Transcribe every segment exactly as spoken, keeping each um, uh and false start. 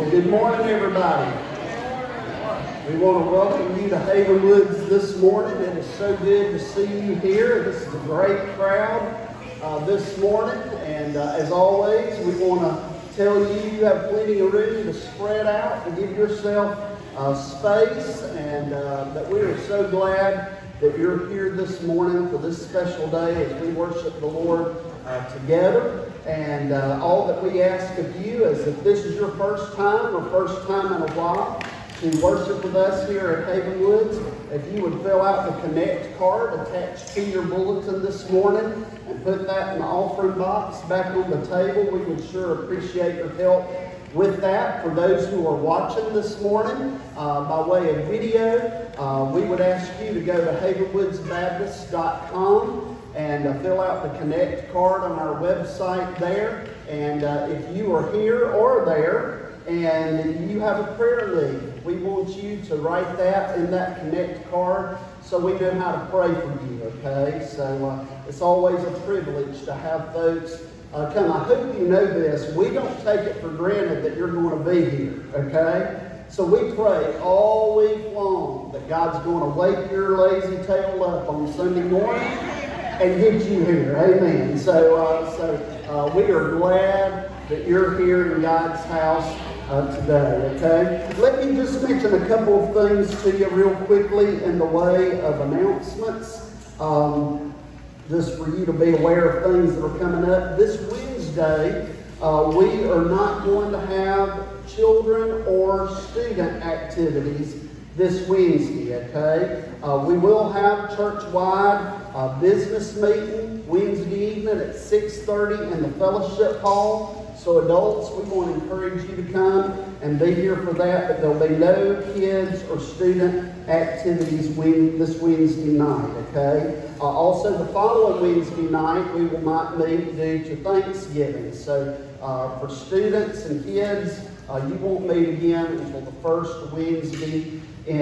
Well, good morning, everybody. We want to welcome you to Havenwoods this morning. It is so good to see you here. This is a great crowd uh, this morning. And uh, as always, we want to tell you you have plenty of room to spread out, to give yourself uh, space. And uh, that we are so glad that you're here this morning for this special day as we worship the Lord uh, together. And uh, all that we ask of you is if this is your first time or first time in a while to worship with us here at Havenwoods, if you would fill out the Connect card attached to your bulletin this morning and put that in the offering box back on the table, we would sure appreciate your help with that. For those who are watching this morning uh, by way of video, uh, we would ask you to go to havenwoods baptist dot com and uh, fill out the Connect card on our website there. And uh, if you are here or there and you have a prayer need, we want you to write that in that Connect card so we know how to pray for you, okay? So uh, it's always a privilege to have folks uh, come. I hope you know this. We don't take it for granted that you're going to be here, okay? So we pray all week long that God's going to wake your lazy tail up on Sunday morning and get you here. Amen. So, uh, so uh, we are glad that you're here in God's house uh, today, okay? Let me just mention a couple of things to you real quickly in the way of announcements, um, just for you to be aware of things that are coming up. This Wednesday, uh, we are not going to have children or student activities this Wednesday, okay? Uh, we will have church-wide uh, business meeting Wednesday evening at six thirty in the fellowship hall. So adults, we want to encourage you to come and be here for that, but there'll be no kids or student activities when, this Wednesday night, okay? Uh, also, the following Wednesday night, we will not meet due to Thanksgiving. So uh, for students and kids, uh, you won't meet again until the first Wednesday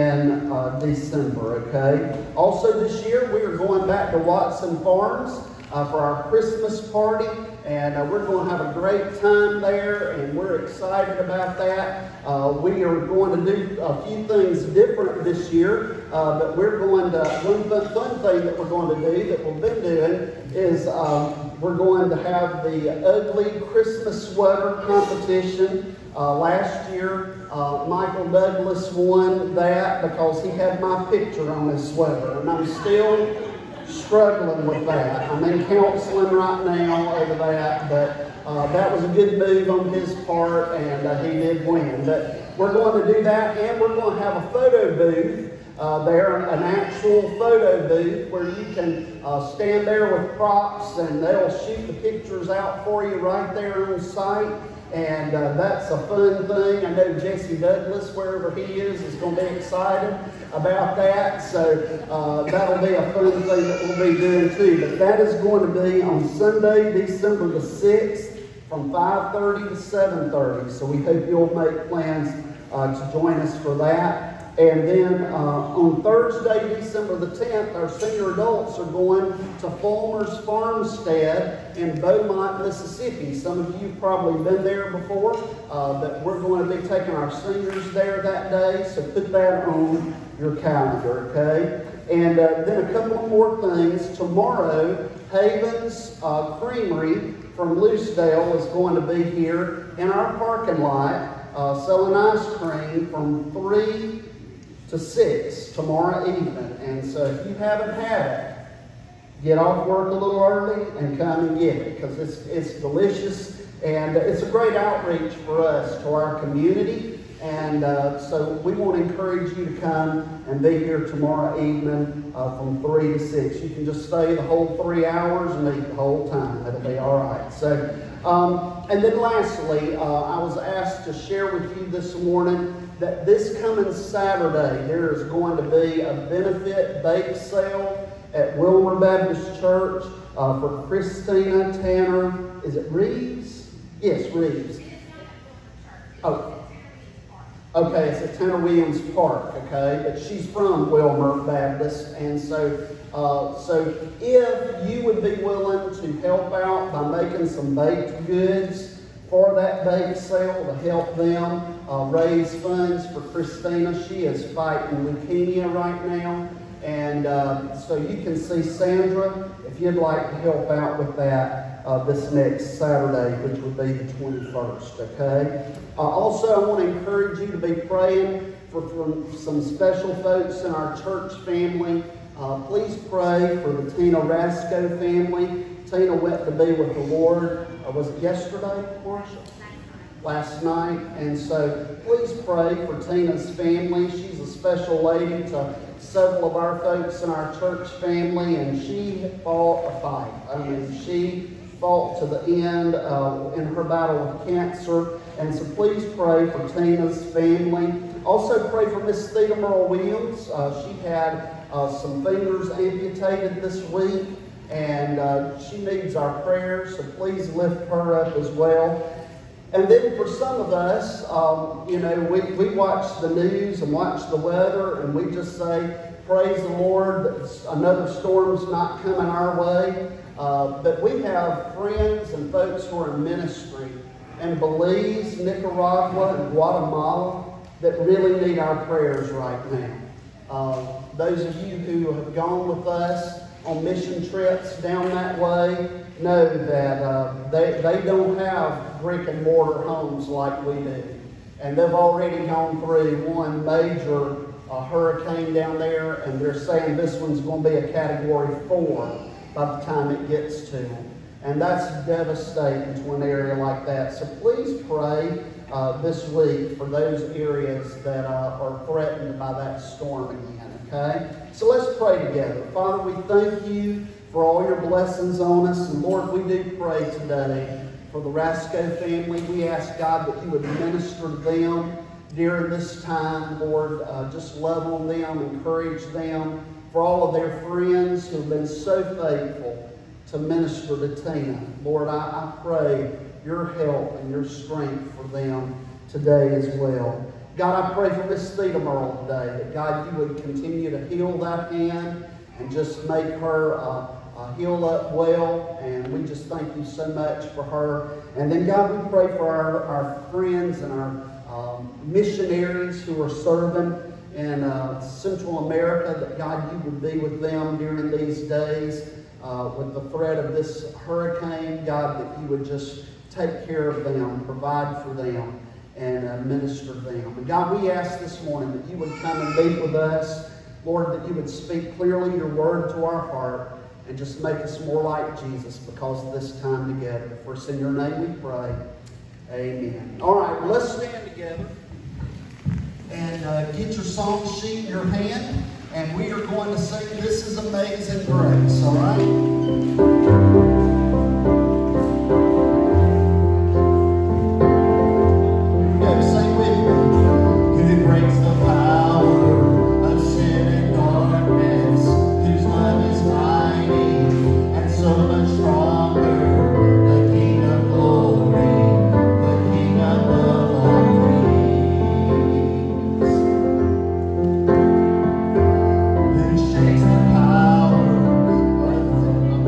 in uh, December, okay? Also this year, we are going back to Watson Farms uh, for our Christmas party, and uh, we're going to have a great time there, and we're excited about that. Uh, we are going to do a few things different this year, uh, but we're going to, one fun, fun thing that we're going to do that we've been doing is um, we're going to have the Ugly Christmas Sweater competition. Uh, last year, uh, Michael Douglas won that because he had my picture on his sweater, and I'm still struggling with that. I'm in counseling right now over that, but uh, that was a good move on his part, and uh, he did win. But we're going to do that, and we're going to have a photo booth uh, there, an actual photo booth where you can uh, stand there with props, and they'll shoot the pictures out for you right there on site. And uh, that's a fun thing. I know Jesse Douglas, wherever he is, is going to be excited about that. So uh, that'll be a fun thing that we'll be doing too. But that is going to be on Sunday, December the sixth, from five thirty to seven thirty. So we hope you'll make plans uh, to join us for that. And then uh, on Thursday, December the tenth, our senior adults are going to Fulmer's Farmstead in Beaumont, Mississippi. Some of you have probably been there before, uh, but we're going to be taking our seniors there that day, so put that on your calendar, okay? And uh, then a couple more things. Tomorrow, Haven's uh, Creamery from Loosedale is going to be here in our parking lot uh, selling ice cream from three to six tomorrow evening. And so if you haven't had it, get off work a little early and come and get it, because it's, it's delicious, and it's a great outreach for us to our community. And uh, so we want to encourage you to come and be here tomorrow evening uh, from three to six. You can just stay the whole three hours and eat the whole time. It'll be all right. So, um, and then lastly, uh, I was asked to share with you this morning that this coming Saturday, there is going to be a benefit bake sale at Wilmer Baptist Church uh, for Christina Tanner. Is it Reeves? Yes, Reeves. Oh. Okay, it's at Tanner Williams Park, okay? But she's from Wilmer Baptist, and so uh, so if you would be willing to help out by making some baked goods for that bake sale to help them, uh, raise funds for Christina. She is fighting leukemia right now. And uh, so you can see Sandra if you'd like to help out with that uh, this next Saturday, which would be the twenty-first, okay? Uh, also, I want to encourage you to be praying for, for some special folks in our church family. Uh, please pray for the Tina Rasco family. Tina went to be with the Lord, uh, was it yesterday, Marsha? Last night. And so please pray for Tina's family. She's a special lady to several of our folks in our church family, and she fought a fight. I mean, she fought to the end uh, in her battle with cancer. And so please pray for Tina's family. Also pray for Miss Theda Merle Williams. Uh, she had uh, some fingers amputated this week, and uh, she needs our prayers, so please lift her up as well. And then for some of us, um, you know, we, we watch the news and watch the weather, and we just say, praise the Lord, that another storm's not coming our way. Uh, but we have friends and folks who are in ministry in Belize, Nicaragua, and Guatemala that really need our prayers right now. Uh, those of you who have gone with us on mission trips down that way know that uh, they, they don't have brick and mortar homes like we do. And they've already gone through one major uh, hurricane down there, and they're saying this one's going to be a category four by the time it gets to them. And that's devastating to an area like that. So please pray uh, this week for those areas that uh, are threatened by that storm again, okay? So let's pray together. Father, we thank you for all your blessings on us. And Lord, we do pray today for the Rasco family. We ask, God, that you would minister to them during this time, Lord. Uh, just love on them, encourage them. For all of their friends who have been so faithful to minister to Tina, Lord, I, I pray your help and your strength for them today as well. God, I pray for Miss Theda Merle today, that God, you would continue to heal that hand and just make her uh, uh, heal up well. And we just thank you so much for her. And then, God, we pray for our, our friends and our um, missionaries who are serving in uh, Central America, that, God, you would be with them during these days uh, with the threat of this hurricane. God, that you would just take care of them, provide for them, and uh, minister to them. And God, we ask this morning that you would come and meet with us. Lord, that you would speak clearly your word to our heart and just make us more like Jesus because of this time together. For it's in your name we pray. Amen. All right, well, let's stand together and uh, get your song sheet in your hand, and we are going to sing This Is Amazing Grace, all right? Shakes the power of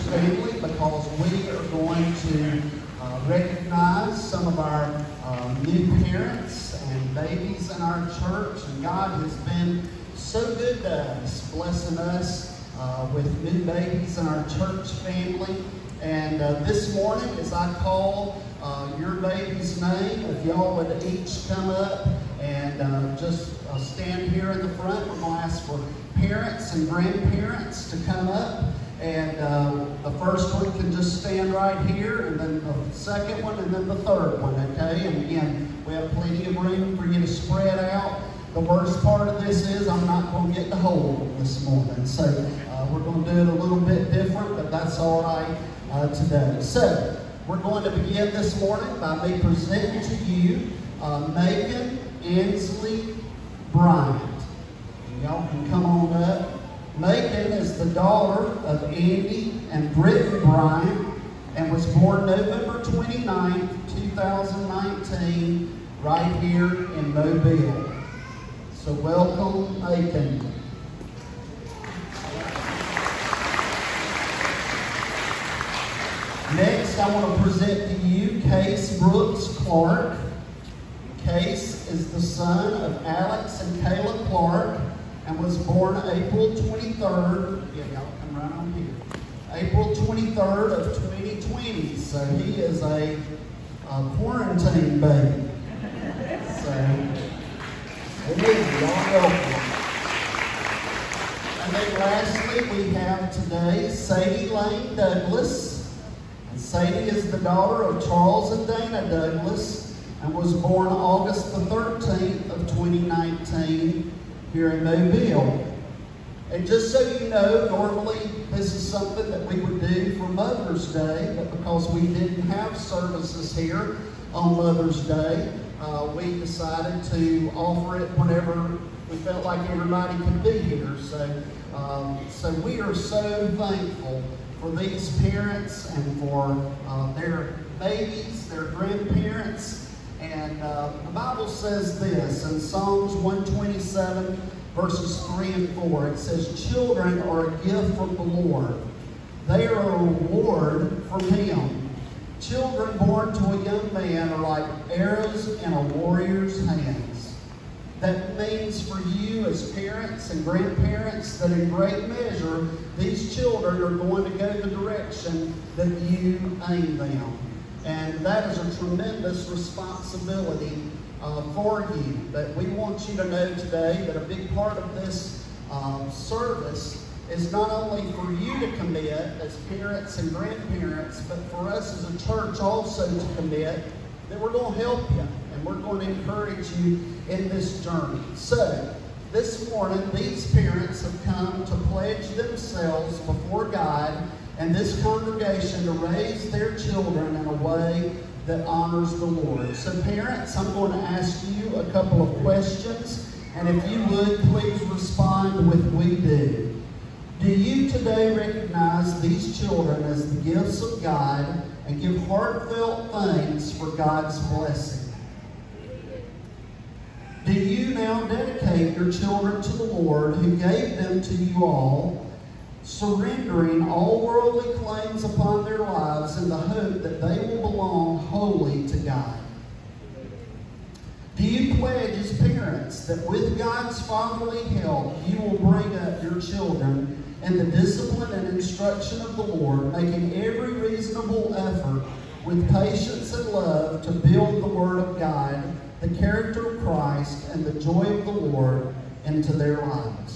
family because we are going to uh, recognize some of our uh, new parents and babies in our church. And God has been so good to us, blessing us uh, with new babies in our church family. And uh, this morning, as I call uh, your baby's name, if y'all would each come up and uh, just uh, stand here in the front, we're going to ask for parents and grandparents to come up. And uh, the first one can just stand right here, and then the second one, and then the third one, okay? And again, we have plenty of room for you to spread out. The worst part of this is I'm not going to get to hold them this morning. So uh, we're going to do it a little bit different, but that's all right uh, today. So we're going to begin this morning by me presenting to you uh, Megan Ansley Bryant. Y'all can come on up. Megan is the daughter of Andy and Britton Bryant and was born November twenty-ninth, two thousand nineteen, right here in Mobile. So welcome, Megan. Next, I want to present to you Case Brooks Clark. Case is the son of Alex and Kayla Clark and was born April twenty-third. Yeah, y'all come right on here. April twenty-third of twenty twenty. So he is a, a quarantine baby. So, y'all welcome. And then lastly, we have today Sadie Lane Douglas. And Sadie is the daughter of Charles and Dana Douglas and was born August the thirteenth of twenty nineteen here in Mobile. And just so you know, normally this is something that we would do for Mother's Day, but because we didn't have services here on Mother's Day, uh, we decided to offer it whenever we felt like everybody could be here. So, um, so we are so thankful for these parents and for uh, their babies, their grandparents. And uh, the Bible says this in Psalms one twenty-seven, verses three and four. It says, children are a gift from the Lord. They are a reward from Him. Children born to a young man are like arrows in a warrior's hands. That means for you as parents and grandparents that in great measure, these children are going to go the direction that you aim them. And that is a tremendous responsibility uh, for you. But we want you to know today that a big part of this um, service is not only for you to commit as parents and grandparents, but for us as a church also to commit that we're going to help you and we're going to encourage you in this journey. So this morning, these parents have come to pledge themselves before God and this congregation to raise their children in a way that honors the Lord. So parents, I'm going to ask you a couple of questions, and if you would, please respond with "we do." Do you today recognize these children as the gifts of God and give heartfelt thanks for God's blessing? Do you now dedicate your children to the Lord who gave them to you all, surrendering all worldly claims upon their lives in the hope that they will belong wholly to God? Do you pledge as parents that with God's fatherly help, you will bring up your children in the discipline and instruction of the Lord, making every reasonable effort with patience and love to build the Word of God, the character of Christ, and the joy of the Lord into their lives?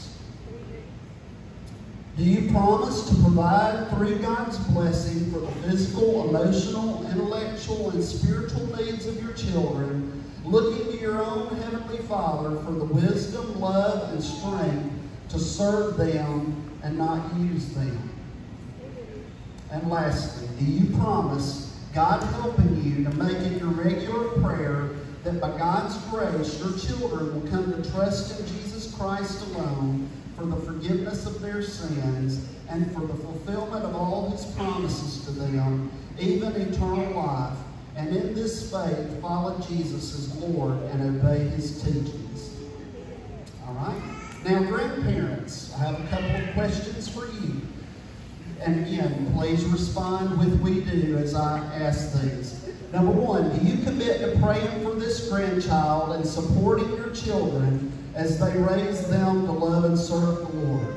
Do you promise to provide through God's blessing for the physical, emotional, intellectual, and spiritual needs of your children, looking to your own Heavenly Father for the wisdom, love, and strength to serve them and not use them? And lastly, do you promise, God helping you, to make it your regular prayer that by God's grace, your children will come to trust in Jesus Christ alone for the forgiveness of their sins and for the fulfillment of all His promises to them, even eternal life, and in this faith follow Jesus as Lord and obey His teachings? All right? Now, grandparents, I have a couple of questions for you. And again, please respond with "we do" as I ask these. Number one, do you commit to praying for this grandchild and supporting your children as they raise them to love and serve the Lord?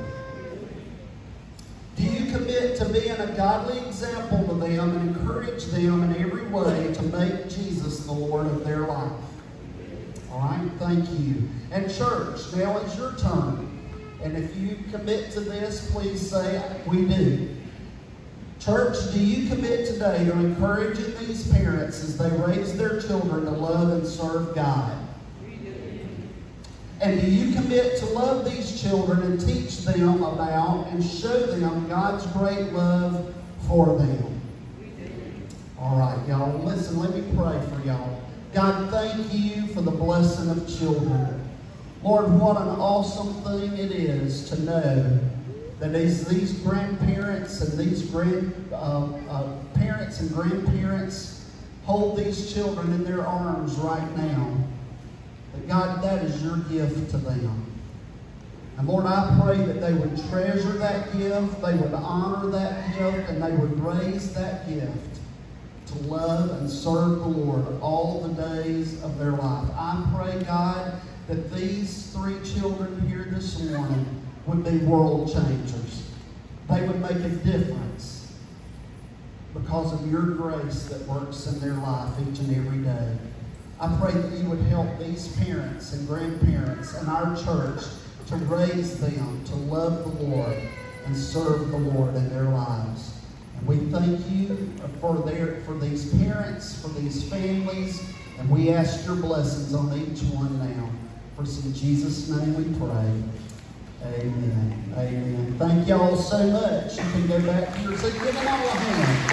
Do you commit to being a godly example to them and encourage them in every way to make Jesus the Lord of their life? All right, thank you. And church, now it's your turn. And if you commit to this, please say, "we do." Church, do you commit today to encouraging these parents as they raise their children to love and serve God? We do. And do you commit to love these children and teach them about and show them God's great love for them? We do. All right, y'all, listen, let me pray for y'all. God, thank you for the blessing of children. Lord, what an awesome thing it is to know that as these grandparents and these grand uh, uh, parents and grandparents hold these children in their arms right now, that God, that is your gift to them. And Lord, I pray that they would treasure that gift, they would honor that gift, and they would raise that gift to love and serve the Lord all the days of their life. I pray, God, that these three children here this morning would be world changers. They would make a difference because of your grace that works in their life each and every day. I pray that you would help these parents and grandparents and our church to raise them to love the Lord and serve the Lord in their lives. And we thank you for, their, for these parents, for these families, and we ask your blessings on each one now. For in Jesus' name we pray. Amen. Amen. Thank y'all so much. You can go back to your seat. Give them all a hand.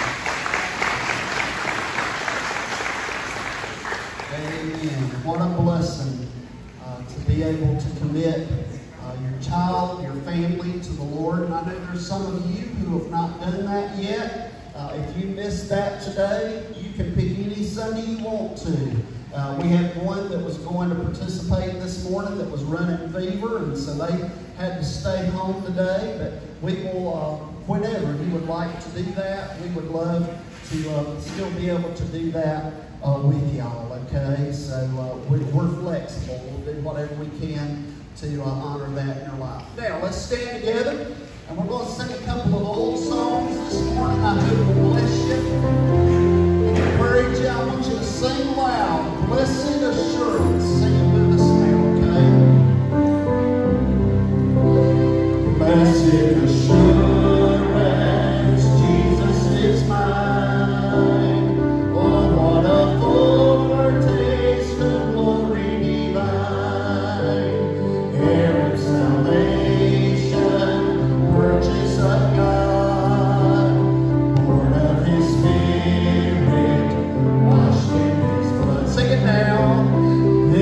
Amen. What a blessing uh, to be able to commit uh, your child, your family to the Lord. And I know there's some of you who have not done that yet. Uh, if you missed that today, you can pick any Sunday you want to. Uh, we had one that was going to participate this morning that was running fever, and so they had to stay home today. But we will, uh, whenever you would like to do that, we would love to uh, still be able to do that uh, with y'all, okay? So uh, we're, we're flexible. We'll do whatever we can to uh, honor that in your life. Now, let's stand together, and we're going to sing a couple of old songs this morning. I hope it will bless you. Encourage you. I want you to sing loud. Blessed assurance. Sing it with us now, okay? Blessed assurance, Jesus is mine. Oh, what a foretaste of glory divine. Heir of salvation, purchase of God, born of His Spirit. Sing it now.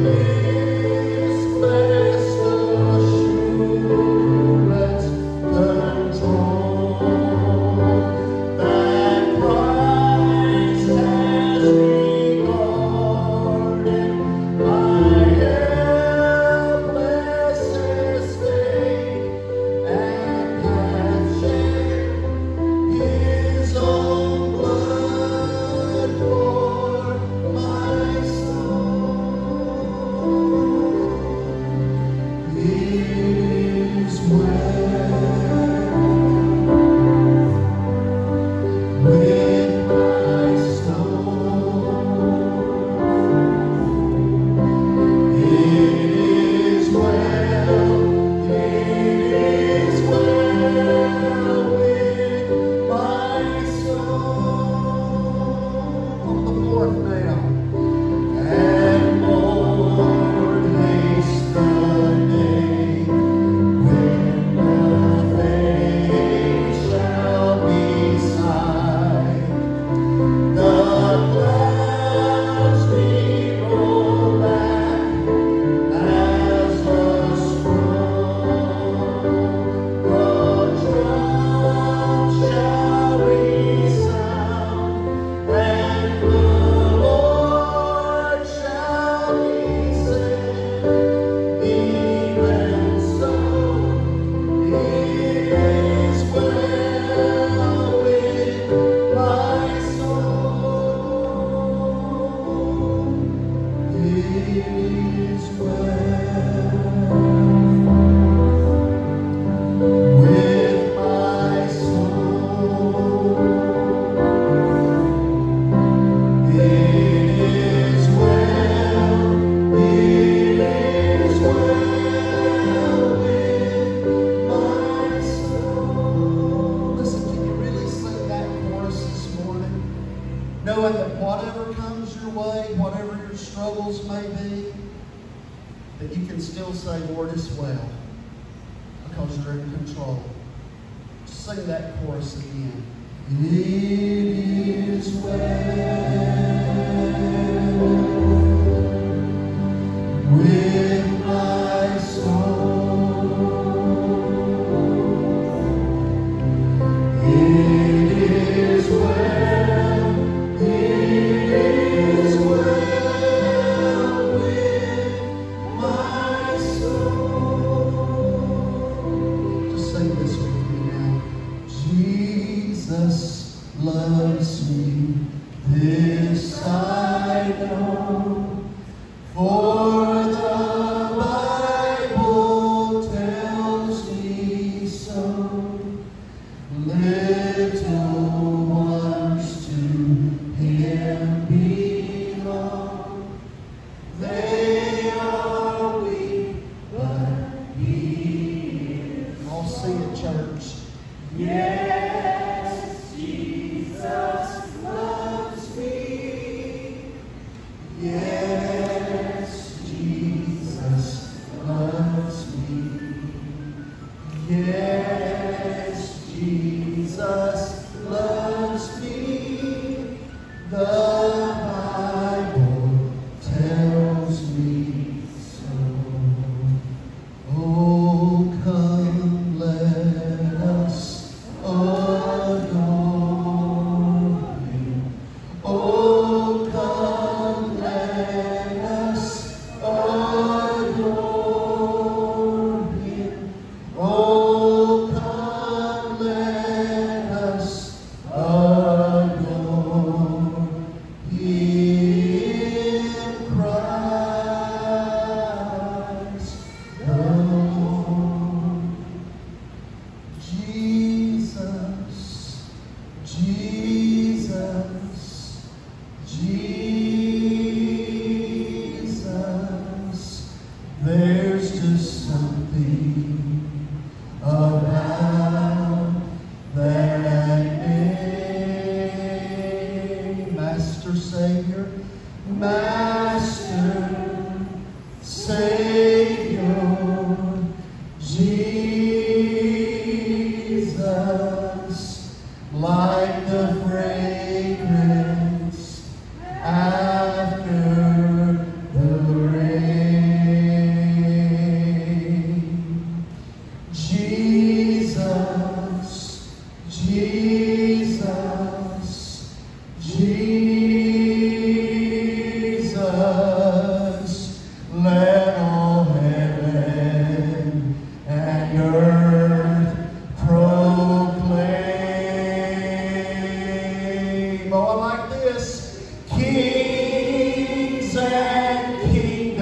After the rain.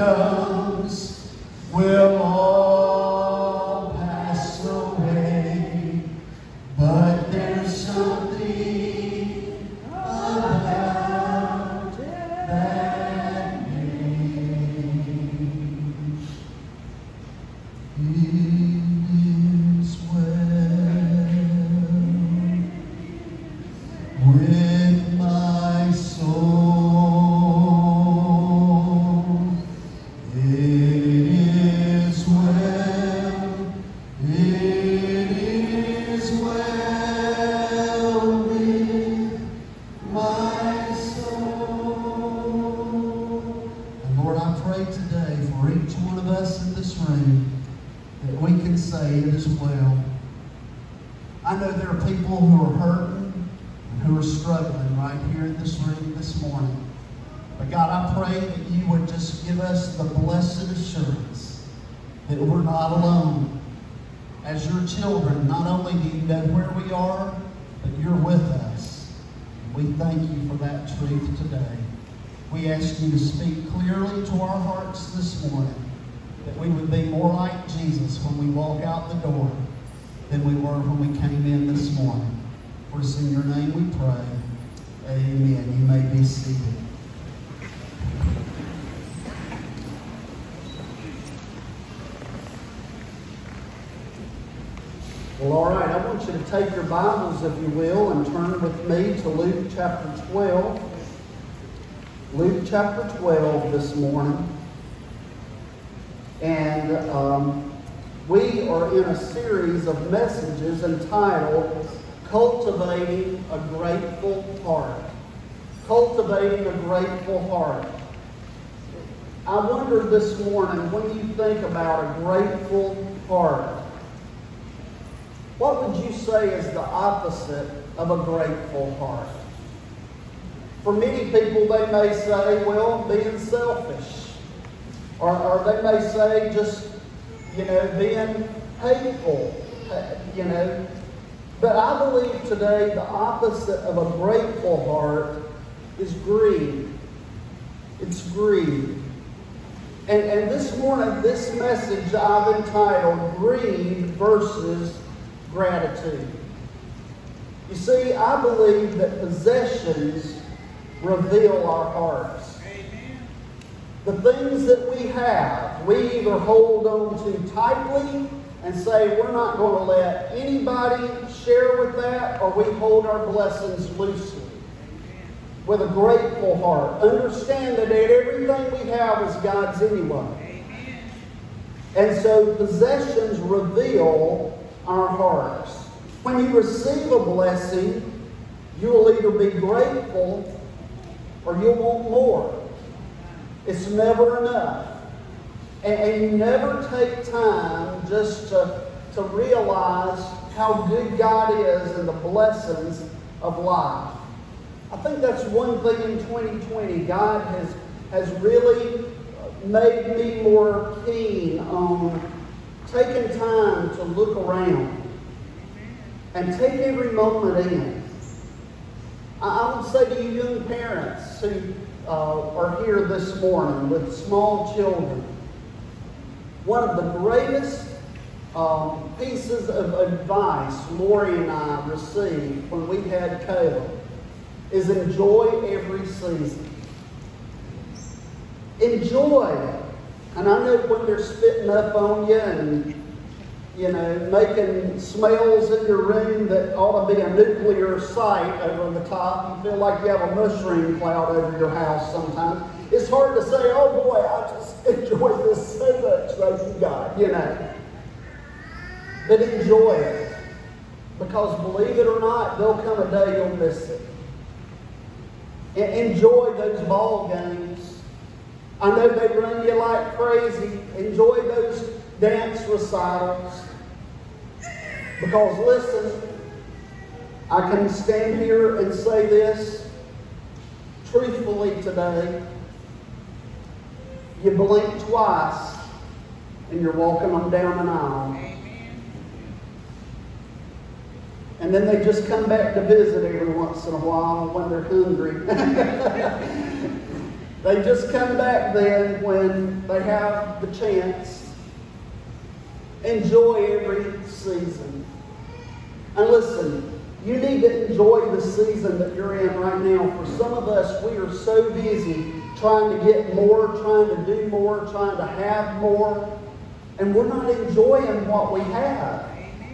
kingdoms will all pass away, but there's something about that name. It is well with my soul. It is well, it is well with my soul. And Lord, I pray today for each one of us in this room that we can say it is well. I know there are people who are hurting and who are struggling right here in this room this morning. But God, I pray that you would just give us the blessed assurance that we're not alone. As your children, not only do you know where we are, but you're with us. We thank you for that truth today. We ask you to speak clearly to our hearts this morning, that we would be more like Jesus when we walk out the door than we were when we came in this morning. For it's in your name we pray. Amen. You may be seated. Well, all right, I want you to take your Bibles, if you will, and turn with me to Luke chapter twelve. Luke chapter twelve this morning. And um, we are in a series of messages entitled Cultivating a Grateful Heart. Cultivating a Grateful Heart. I wonder this morning, when you think about a grateful heart, what would you say is the opposite of a grateful heart? For many people, they may say, well, being selfish. Or, or they may say just, you know, being hateful, you know. But I believe today the opposite of a grateful heart is greed. It's greed. And, and this morning, this message I've entitled, Greed versus Gratitude. You see, I believe that possessions reveal our hearts. The things that we have, we either hold on to tightly and say we're not going to let anybody share with that, or we hold our blessings loosely with a grateful heart. Understand that everything we have is God's anyway. And so possessions reveal our hearts. When you receive a blessing, you will either be grateful or you'll want more. It's never enough. And, and you never take time just to, to realize how good God is and the blessings of life. I think that's one thing in twenty twenty. God has, has really made me more keen on taking time to look around and take every moment in. I, I would say to you young parents who Uh, are here this morning with small children, one of the greatest um, pieces of advice Lori and I received when we had Caleb is enjoy every season. Enjoy it. And I know when they're spitting up on you and, you know, making smells in your room that ought to be a nuclear site over the top. You feel like you have a mushroom cloud over your house sometimes. It's hard to say, oh boy, I just enjoy this so much, thank you God, you know. But enjoy it. Because believe it or not, there'll come a day you'll miss it. And enjoy those ball games. I know they run you like crazy. Enjoy those dance recitals. Because listen, I can stand here and say this truthfully today. You blink twice and you're walking on down an aisle. And then they just come back to visit every once in a while when they're hungry. They just come back then when they have the chance. Enjoy every season. And listen, you need to enjoy the season that you're in right now. For some of us, we are so busy trying to get more, trying to do more, trying to have more, and we're not enjoying what we have.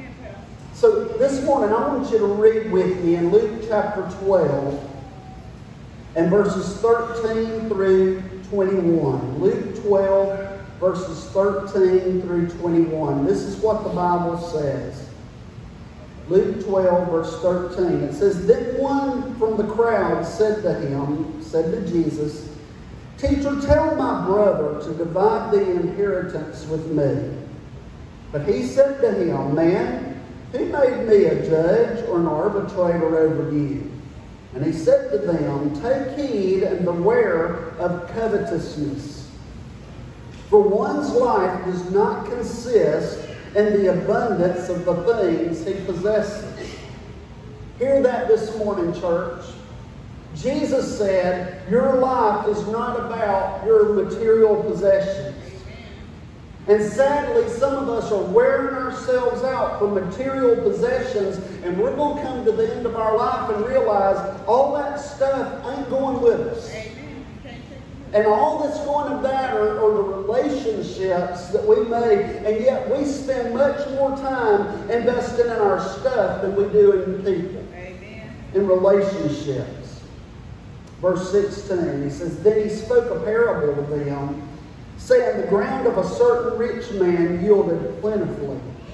So this morning, I want you to read with me in Luke chapter twelve and verses thirteen through twenty-one. Luke twelve, verses thirteen through twenty-one. This is what the Bible says. Luke twelve, verse thirteen. It says, Then one from the crowd said to him, said to Jesus, Teacher, tell my brother to divide the inheritance with me. But he said to him, Man, who made me a judge or an arbitrator over you? And he said to them, Take heed and beware of covetousness. For one's life does not consist in the abundance of the things he possesses. Hear that this morning, church. Jesus said, your life is not about your material possessions. And sadly, some of us are wearing ourselves out for material possessions, and we're going to come to the end of our life and realize all that stuff ain't going with us. And all that's going to matter are the relationships that we make, and yet we spend much more time investing in our stuff than we do in people, Amen. In relationships. Verse sixteen, he says, Then he spoke a parable to them, saying, The ground of a certain rich man yielded plentifully.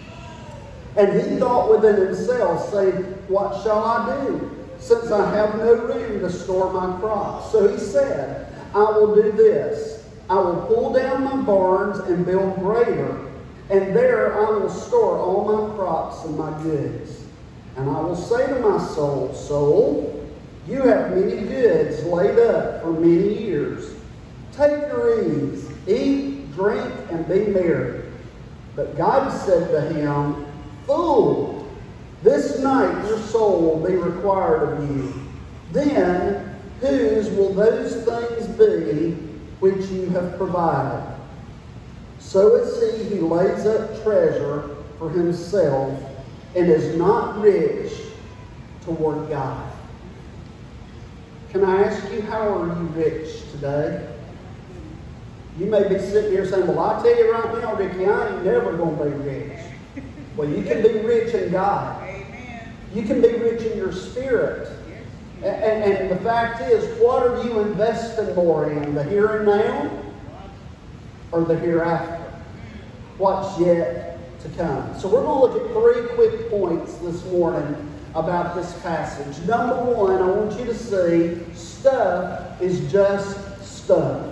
And he thought within himself, saying, What shall I do, since I have no room to store my crops? So he said, I will do this. I will pull down my barns and build greater, and there I will store all my crops and my goods. And I will say to my soul, Soul, you have many goods laid up for many years. Take your ease, eat, drink, and be merry. But God said to him, Fool, this night your soul will be required of you. Then whose will those things be which you have provided? So is he who lays up treasure for himself and is not rich toward God. Can I ask you, how are you rich today? You may be sitting here saying, well, I tell you right now, Ricky, I ain't never going to be rich. Well, you can be rich in God. Amen. You can be rich in your spirit. And, and, and the fact is, what are you investing more in? The here and now or the hereafter? What's yet to come? So we're going to look at three quick points this morning about this passage. Number one, I want you to see stuff is just stuff.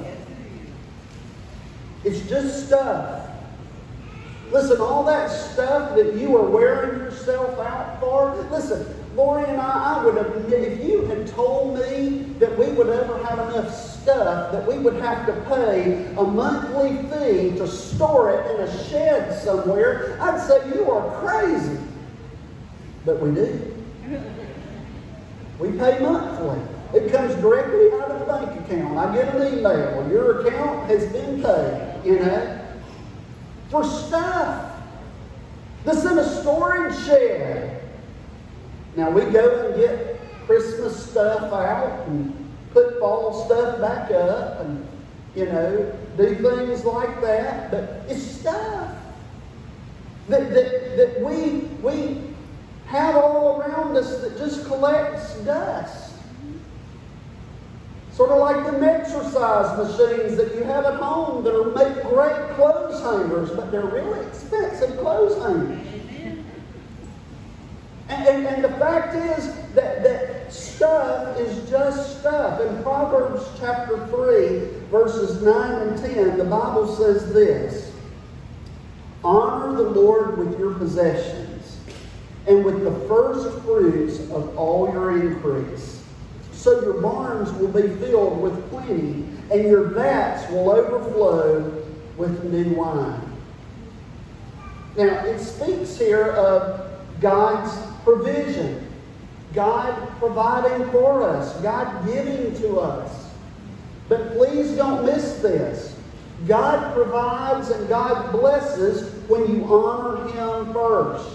It's just stuff. Listen, all that stuff that you are wearing yourself out for, listen, Lori and I, I would have, if you had told me that we would ever have enough stuff that we would have to pay a monthly fee to store it in a shed somewhere, I'd say you are crazy. But we do. We pay monthly. It comes directly out of the bank account. I get an email. Your account has been paid, you know, for stuff that's in a storage shed. Now, we go and get Christmas stuff out and put fall stuff back up and, you know, do things like that. But it's stuff that, that, that we, we have all around us that just collects dust. Sort of like them exercise machines that you have at home that are make great clothes hangers, but they're really expensive clothes hangers. And, and, and the fact is that, that stuff is just stuff. In Proverbs chapter three, verses nine and ten, the Bible says this, Honor the Lord with your possessions and with the first fruits of all your increase. So your barns will be filled with plenty, and your vats will overflow with new wine. Now, it speaks here of God's provision. God providing for us. God giving to us. But please don't miss this. God provides and God blesses when you honor Him first.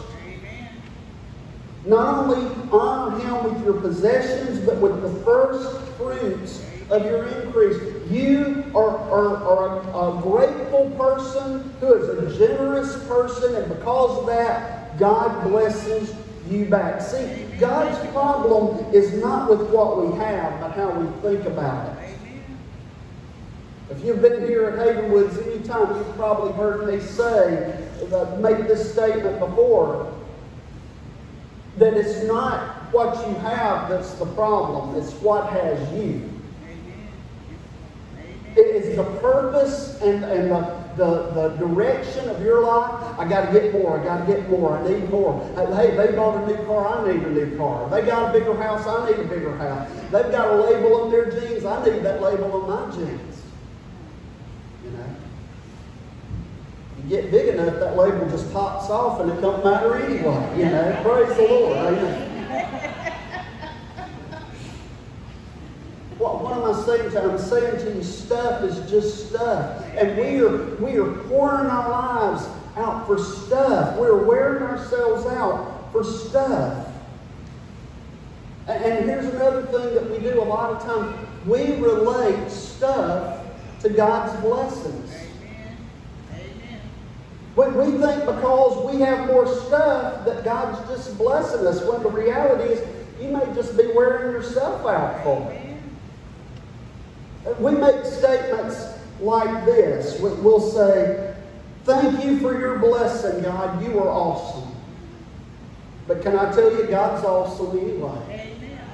Not only honor Him with your possessions, but with the first fruits of your increase. You are, are, are a, a grateful person who is a generous person, and because of that, God blesses you back. See, God's problem is not with what we have, but how we think about it. If you've been here at Havenwoods any time, you've probably heard me say, uh, make this statement before, that it's not what you have that's the problem, it's what has you. It is the purpose and, and the, the, the direction of your life. I got to get more, I got to get more, I need more. Hey, they bought a new car, I need a new car. They got a bigger house, I need a bigger house. They've got a label on their jeans, I need that label on my jeans. You know? You get big enough, that label just pops off and it don't matter anyway. You know, praise the Lord. Amen. What, what am I saying to you? I'm saying to you, stuff is just stuff. And we are, we are pouring our lives out for stuff. We're wearing ourselves out for stuff. And, and here's another thing that we do a lot of times. We relate stuff to God's blessings. We, we think because we have more stuff that God's just blessing us, when the reality is you may just be wearing yourself out for it. We make statements like this. We'll say, thank you for your blessing, God. You are awesome. But can I tell you, God's awesome anyway.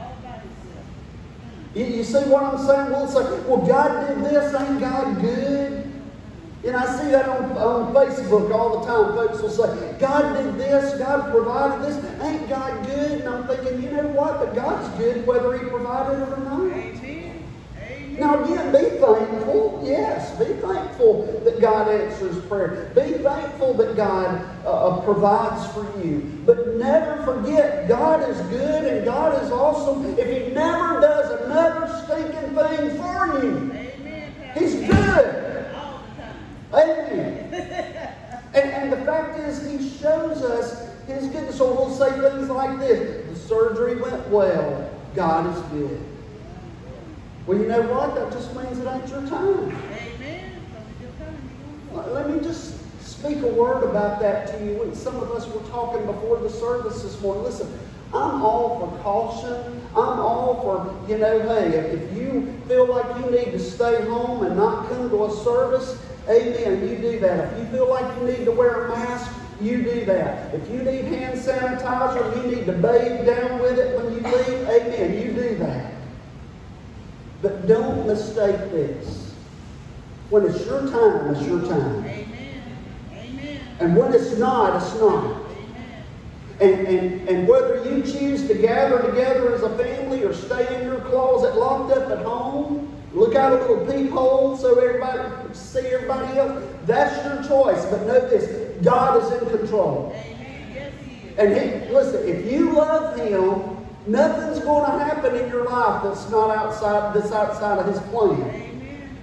You, you see what I'm saying? We'll say, well, God did this. Ain't God good? And I see that on, on Facebook all the time. Folks will say, God did this. God provided this. Ain't God good? And I'm thinking, you know what? But God's good whether He provided it or not. Now again, be thankful. Yes, be thankful that God answers prayer. Be thankful that God uh, provides for you. But never forget, God is good and God is awesome if He never does another stinking thing for you. Amen. He's good. Amen. And, and the fact is, He shows us His goodness. So we'll say things like this. The surgery went well. God is good. Well, you know what? That just means it ain't your time. Amen. Let me just speak a word about that to you. Some of us were talking before the service this morning. Listen, I'm all for caution. I'm all for, you know, hey, if you feel like you need to stay home and not come to a service, amen, you do that. If you feel like you need to wear a mask, you do that. If you need hand sanitizer, you need to bathe down with it when you leave, amen, you do that. But don't mistake this. When it's your time, it's your time. Amen. Amen. And when it's not, it's not. Amen. And, and, and whether you choose to gather together as a family or stay in your closet locked up at home, look out a little peephole so everybody can see everybody else, that's your choice. But know this, God is in control. Amen. Yes, He is. And he, listen, if you love Him, nothing's going to happen in your life that's not outside, that's outside of His plan. Amen.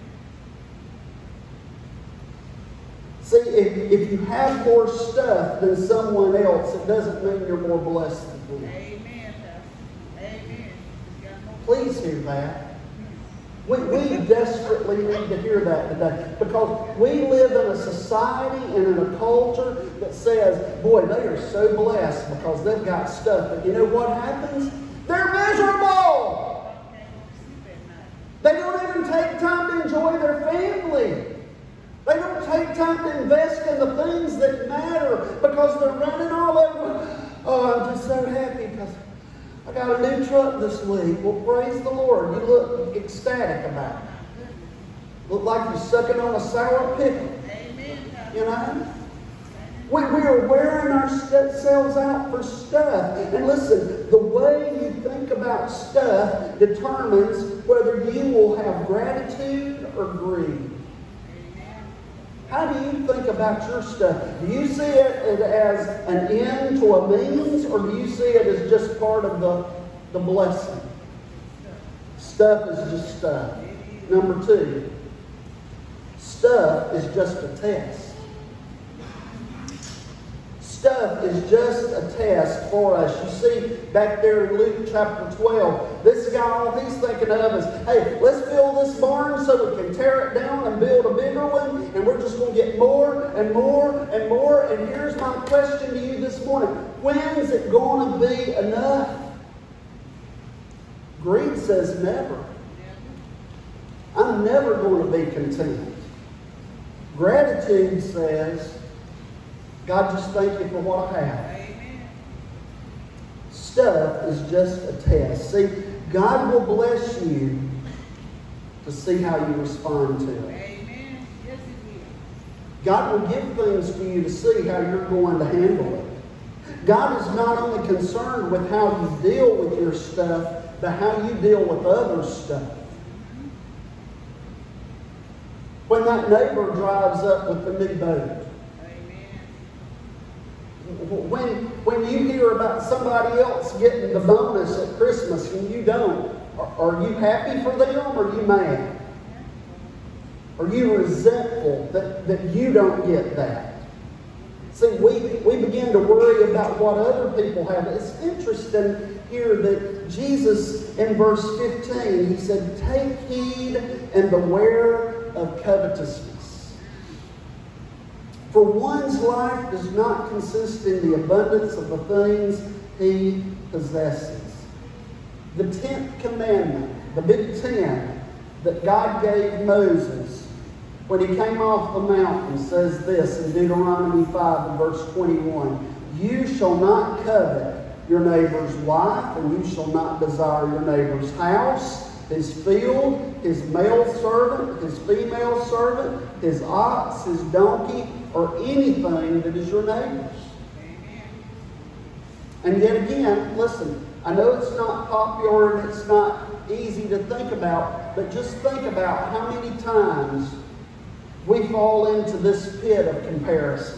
See, if, if you have more stuff than someone else, it doesn't mean you're more blessed than them. Amen. Amen. Please hear that. We, we desperately need to hear that today, because we live in a society and in a culture that says, boy, they are so blessed because they've got stuff. But you know what happens? They're miserable. They don't even take time to enjoy their family. They don't take time to invest in the things that matter because they're running all over. Oh, I'm just so happy because I got a new truck this week. Well, praise the Lord. You look ecstatic about it. Look like you're sucking on a sour pickle. Amen. You know? We, we are wearing ourselves out for stuff. And listen, the way you think about stuff determines whether you will have gratitude or greed. How do you think about your stuff? Do you see it as an end to a means, or do you see it as just part of the, the blessing? Stuff is just stuff. Number two, stuff is just a test. Stuff is just a test for us. You see, back there in Luke chapter twelve, this guy, all he's thinking of is, hey, let's build this barn so we can tear it down and build a bigger one, and we're just going to get more and more and more. And here's my question to you this morning. When is it going to be enough? Greed says never. I'm never going to be content. Gratitude says, God, just thank you for what I have. Amen. Stuff is just a test. See, God will bless you to see how you respond to it. Amen. Yes, He will. God will give things to you to see how you're going to handle it. God is not only concerned with how you deal with your stuff, but how you deal with other stuff. When that neighbor drives up with the new boat, When, when you hear about somebody else getting the bonus at Christmas and you don't, are, are you happy for them or are you mad? Are you resentful that, that you don't get that? See, we, we begin to worry about what other people have. It's interesting here that Jesus, in verse fifteen, he said, take heed and beware of covetousness. For one's life does not consist in the abundance of the things he possesses. The tenth commandment, the big ten that God gave Moses when he came off the mountain, says this in Deuteronomy five and verse twenty-one. You shall not covet your neighbor's wife, and you shall not desire your neighbor's house, his field, his male servant, his female servant, his ox, his donkey, or anything that is your neighbor's. Amen. And yet again, listen, I know it's not popular and it's not easy to think about, but just think about how many times we fall into this pit of comparison.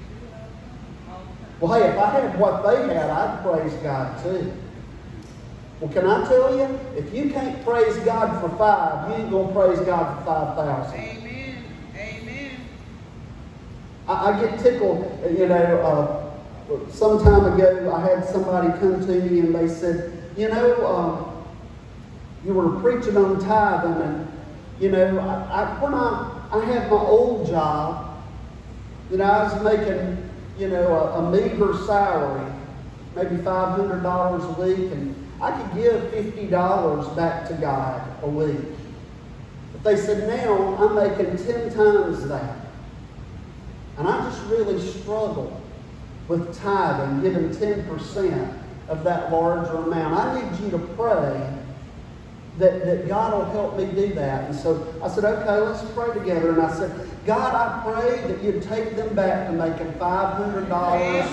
Well, hey, if I had what they had, I'd praise God too. Well, can I tell you, if you can't praise God for five, you ain't going to praise God for five thousand. Amen. Amen. I, I get tickled, you know, uh, some time ago I had somebody come to me and they said, you know, um, you were preaching on tithing, and, you know, I, I, when I, I had my old job, you know, I was making, you know, a, a meager salary, maybe five hundred dollars a week, and I could give fifty dollars back to God a week. But they said, now I'm making ten times that. And I just really struggle with tithing, giving ten percent of that larger amount. I need you to pray that, that God will help me do that. And so I said, okay, let's pray together. And I said, God, I pray that you'd take them back to making five hundred dollars.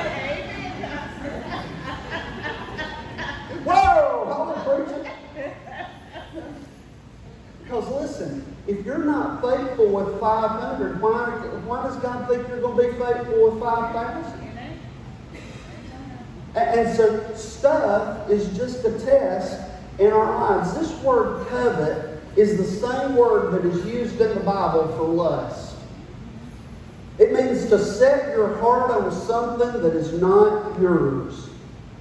Whoa! Holy preacher! Because listen, if you're not faithful with five hundred, why, why does God think you're going to be faithful with five thousand? And, and so stuff is just a test in our lives. This word covet is the same word that is used in the Bible for lust. It means to set your heart on something that is not yours.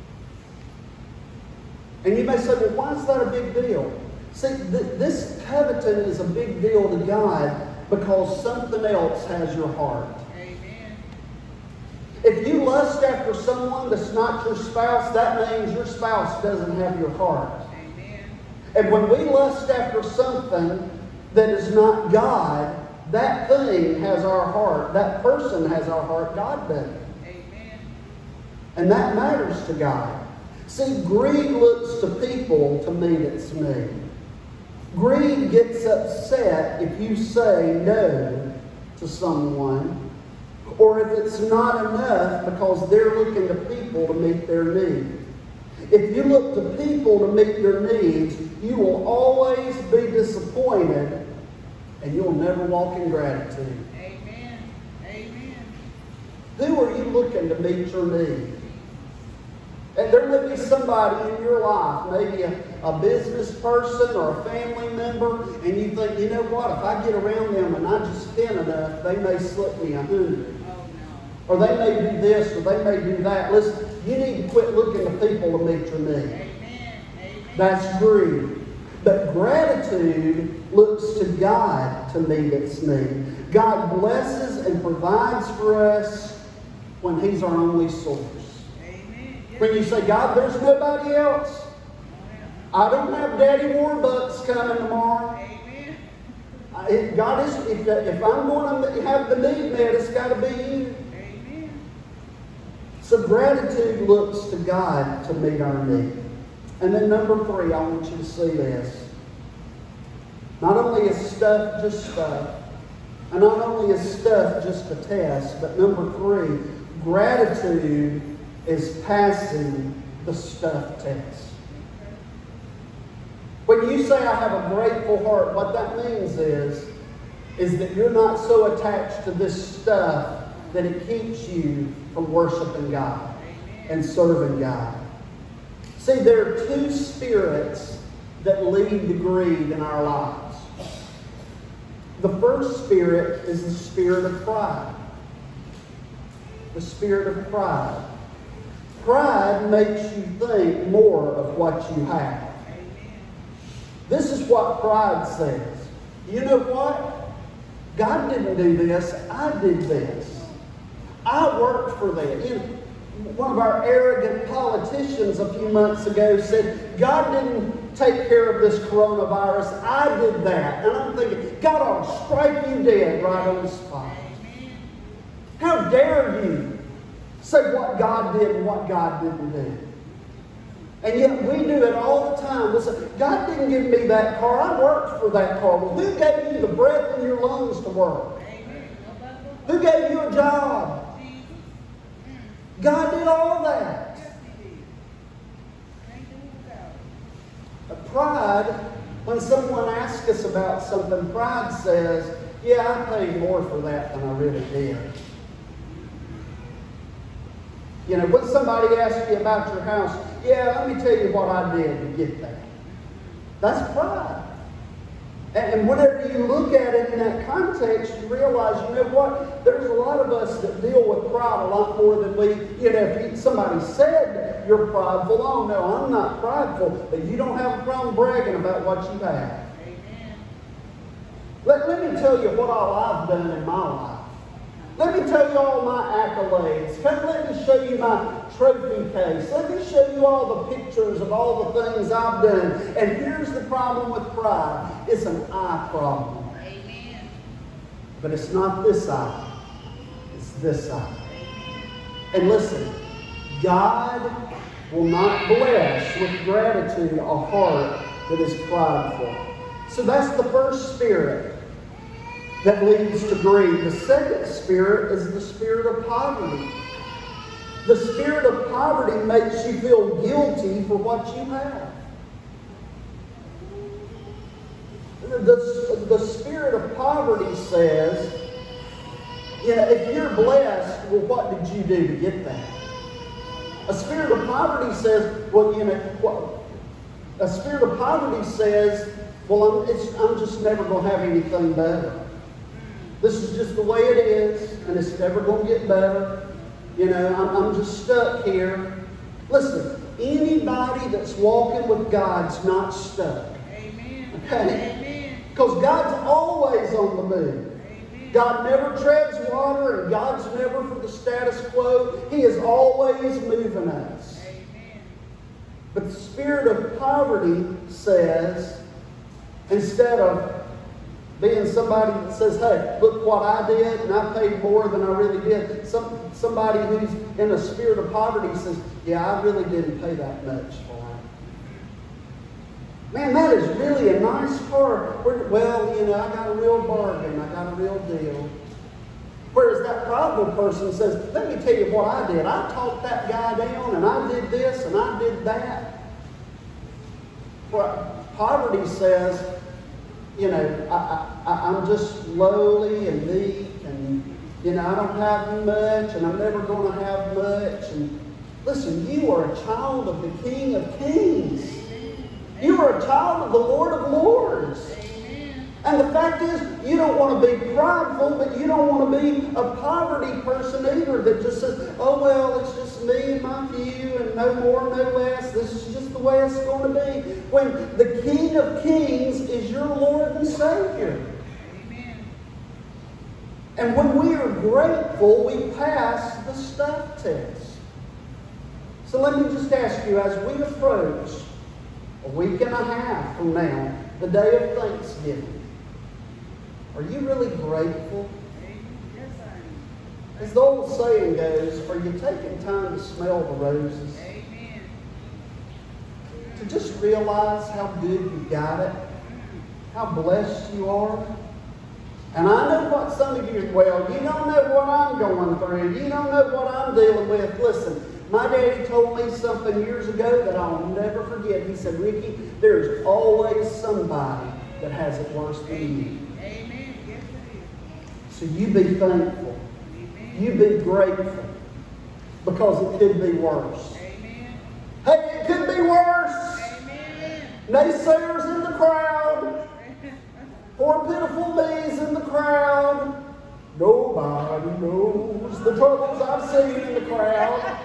And you may say, well, why is that a big deal? See, th this coveting is a big deal to God because something else has your heart. Amen. If you lust after someone that's not your spouse, that means your spouse doesn't have your heart. Amen. And when we lust after something that is not God, that thing has our heart. That person has our heart. God doesn't. Amen. And that matters to God. See, greed looks to people to meet its need. Greed gets upset if you say no to someone, or if it's not enough because they're looking to people to meet their need. If you look to people to meet your needs, you will always be disappointed and you'll never walk in gratitude. Amen. Amen. Who are you looking to meet your need? And there may be somebody in your life, maybe a, a business person or a family member, and you think, you know what, if I get around them and I just spend enough, they may slip me a hundred. Or they may do this, or they may do that. Listen, you need to quit looking to people to meet your need. Amen. Amen. That's greed. But gratitude looks to God to meet its need. God blesses and provides for us when He's our only source. Amen. When you say, God, there's nobody else. I don't have Daddy Warbucks coming tomorrow. Amen. I- God is, if, if I'm going to have the need met, it's got to be you. Amen. So gratitude looks to God to meet our need. And then number three, I want you to see this. Not only is stuff just stuff, and not only is stuff just a test, but number three, gratitude is passing the stuff test. When you say I have a grateful heart, what that means is, is that you're not so attached to this stuff that it keeps you from worshiping God and serving God. See, there are two spirits that lead to greed in our lives. The first spirit is the spirit of pride. The spirit of pride. Pride makes you think more of what you have. This is what pride says. You know what? God didn't do this. I did this. I worked for that. You know, one of our arrogant politicians a few months ago said, God didn't take care of this coronavirus. I did that. And I'm thinking, God ought to strike you dead right on the spot. How dare you say what God did and what God didn't do? And yet we do it all the time. We say, God didn't give me that car. I worked for that car. Well, who gave you the breath in your lungs to work? Who gave you a job? God did all that. But pride, when someone asks us about something, pride says, yeah, I paid more for that than I really did. You know, when somebody asks you about your house, yeah, let me tell you what I did to get that. That's pride. And whenever you look at it in that context, you realize, you know what? There's a lot of us that deal with pride a lot more than we, you know, if somebody said you're prideful, oh no, I'm not prideful, but you don't have a problem bragging about what you have. Amen. Let, let me tell you what all I've done in my life. Let me tell you all my accolades. Come, let me show you my trophy case. Let me show you all the pictures of all the things I've done. And here's the problem with pride. It's an I problem. Amen. But it's not this I. It's this I. And listen, God will not bless with gratitude a heart that is prideful. So that's the first spirit that leads to greed. The second spirit is the spirit of poverty. The spirit of poverty makes you feel guilty for what you have. The, the spirit of poverty says, you know, if you're blessed, well, what did you do to get that? A spirit of poverty says, well, you know, what? A spirit of poverty says, well, I'm, it's, I'm just never going to have anything better. This is just the way it is, and it's never going to get better. You know, I'm, I'm just stuck here. Listen, anybody that's walking with God's not stuck. Amen. Okay? Because God's always on the move. Amen. God never treads water, and God's never for the status quo. He is always moving us. Amen. But the spirit of poverty says, instead of being somebody that says, hey, look what I did, and I paid more than I really did. Some, somebody who's in a spirit of poverty says, yeah, I really didn't pay that much for it. Man, that is really a nice car. Well, you know, I got a real bargain. I got a real deal. Whereas that prideful person says, let me tell you what I did. I talked that guy down, and I did this, and I did that. Well, poverty says, you know, I, I, I'm just lowly and meek, and, you know, I don't have much, and I'm never going to have much. And listen, you are a child of the King of Kings. You are a child of the Lord of Lords. Amen. And the fact is, you don't want to be prideful, but you don't want to be a poverty person either that just says, oh, well, it's just me and my few and no more, no less. This is just the way it's going to be. When the King of Kings is your Lord and Savior. Amen. And when we are grateful, we pass the stuff test. So let me just ask you, as we approach a week and a half from now, the day of Thanksgiving, are you really grateful? Yes, I am. As the old saying goes, are you taking time to smell the roses? Amen. To just realize how good you got it, how blessed you are. And I know what some of you, well, you don't know what I'm going through. You don't know what I'm dealing with. Listen, my daddy told me something years ago that I'll never forget. He said, Ricky, there's always somebody that has it worse than you. Amen. Yes, it is. So you be thankful. Amen. You be grateful. Because it could be worse. Amen. Hey, it could be worse. Amen. Naysayers in the crowd. Poor pitiful me's in the crowd. Nobody knows the troubles I've seen in the crowd.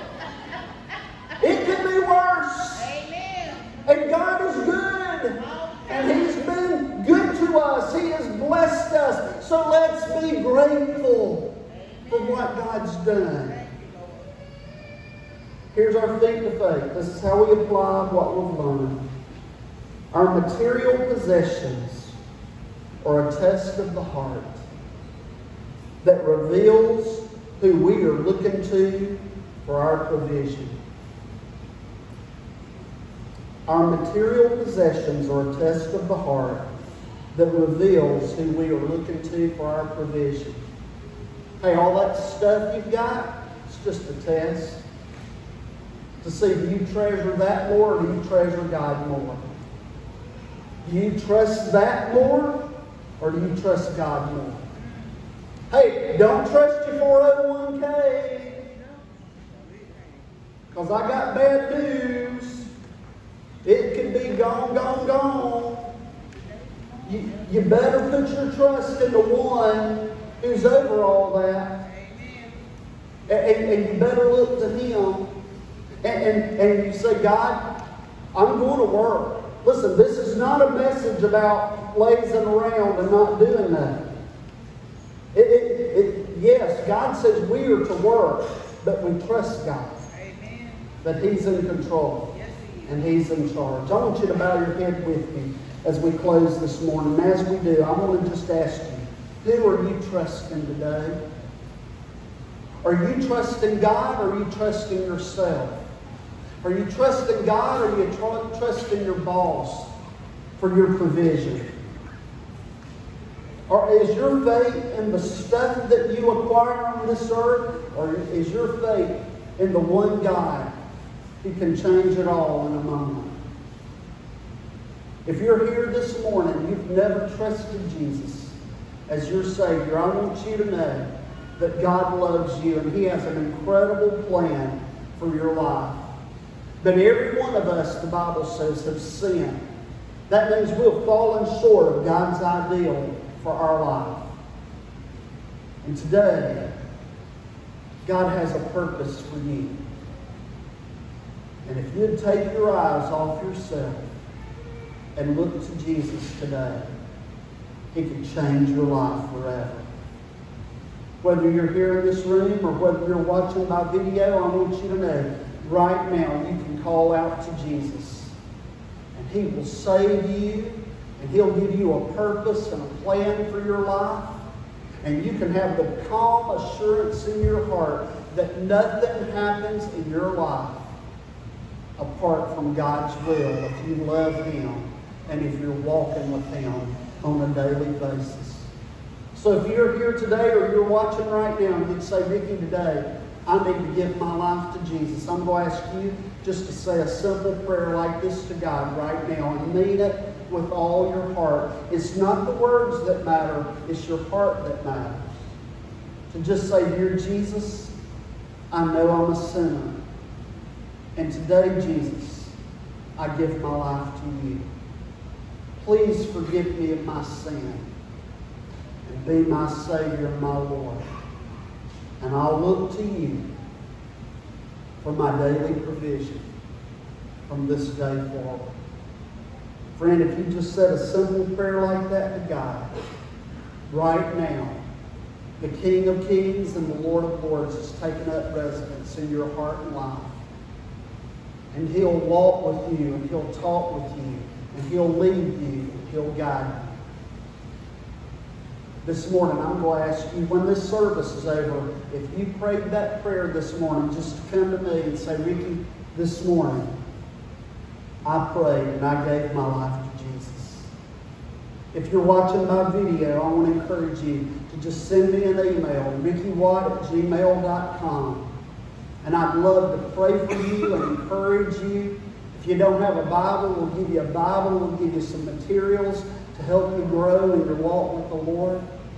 It could be worse. Amen. And God is good. And He's been good to us. He has blessed us. So let's be grateful for what God's done. Thank you, Lord. Here's our feet to faith. This is how we apply what we've learned. Our material possessions are a test of the heart that reveals who we are looking to for our provision. Our material possessions are a test of the heart that reveals who we are looking to for our provision. Hey, all that stuff you've got, it's just a test to see, do you treasure that more or do you treasure God more? Do you trust that more or do you trust God more? Hey, don't trust your four oh one k because I got bad news. It can be gone, gone, gone. You, you better put your trust in the one who's over all that. And, and, and you better look to Him. And, and, and you say, God, I'm going to work. Listen, this is not a message about lazing around and not doing that. It, it, it, yes, God says we are to work, but we trust God. Amen. That He's in control. Yes, He is. And He's in charge. I want you to bow your head with me as we close this morning. And as we do, I want to just ask you, who are you trusting today? Are you trusting God or are you trusting yourself? Are you trusting God or are you tr- trusting your boss for your provision? Or is your faith in the stuff that you acquire on this earth, or is your faith in the one God who can change it all in a moment? If you're here this morning, you've never trusted Jesus as your Savior, I want you to know that God loves you and He has an incredible plan for your life. But every one of us, the Bible says, have sinned. That means we've fallen short of God's ideal for our life. And today, God has a purpose for you. And if you'd take your eyes off yourself and look to Jesus today, He can change your life forever. Whether you're here in this room or whether you're watching by video, I want you to know, right now you can call out to Jesus. And He will save you. And He'll give you a purpose and a plan for your life. And you can have the calm assurance in your heart that nothing happens in your life apart from God's will if you love Him and if you're walking with Him on a daily basis. So if you're here today or you're watching right now and you'd say, Ricky, today I need to give my life to Jesus, I'm going to ask you just to say a simple prayer like this to God right now and mean it with all your heart. It's not the words that matter, it's your heart that matters. To just say, Dear Jesus, I know I'm a sinner. And today, Jesus, I give my life to you. Please forgive me of my sin and be my Savior and my Lord. And I'll look to you for my daily provision from this day forward. Friend, if you just said a simple prayer like that to God, right now, the King of Kings and the Lord of Lords has taken up residence in your heart and life. And He'll walk with you, and He'll talk with you, and He'll lead you, and He'll guide you. This morning, I'm going to ask you, when this service is over, if you prayed that prayer this morning, just to come to me and say, Ricky, this morning, I prayed and I gave my life to Jesus. If you're watching my video, I want to encourage you to just send me an email, ricky watt at gmail dot com. And I'd love to pray for you and encourage you. If you don't have a Bible, we'll give you a Bible. We'll give you some materials to help you grow in your walk with the Lord.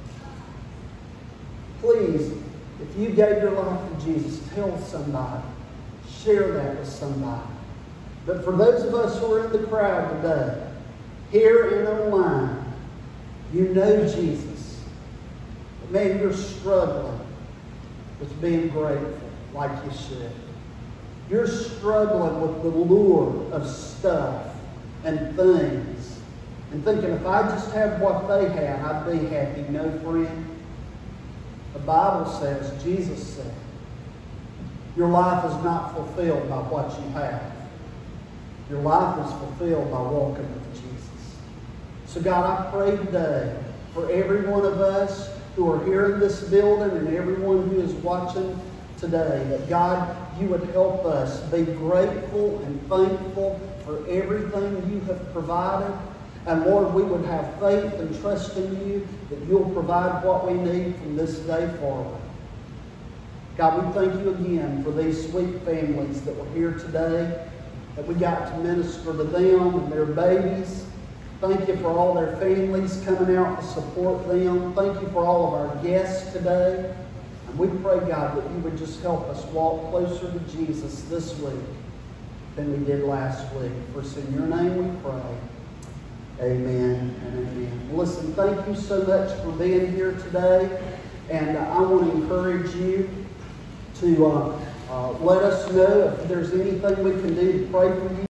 Please, if you gave your life to Jesus, tell somebody. Share that with somebody. But for those of us who are in the crowd today, here and online, you know Jesus. But maybe you're struggling with being grateful like you should. You're struggling with the lure of stuff and things and thinking, if I just had what they had, I'd be happy. No, friend. The Bible says, Jesus said, your life is not fulfilled by what you have. Your life is fulfilled by walking with Jesus. So God, I pray today for every one of us who are here in this building and everyone who is watching today, that God, you would help us be grateful and thankful for everything you have provided. And Lord, we would have faith and trust in you that you'll provide what we need from this day forward. God, we thank you again for these sweet families that were here today, that we got to minister to them and their babies. Thank you for all their families coming out to support them. Thank you for all of our guests today. And we pray, God, that you would just help us walk closer to Jesus this week than we did last week. For it's in your name we pray. Amen and amen. Listen, thank you so much for being here today. And uh, I want to encourage you to uh, uh, let us know if there's anything we can do to pray for you.